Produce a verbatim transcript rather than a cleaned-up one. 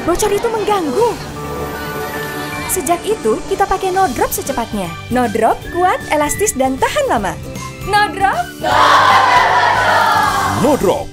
bocor itu mengganggu. Sejak itu, kita pakai No Drop secepatnya. No Drop kuat, elastis, dan tahan lama. No Drop. No Drop,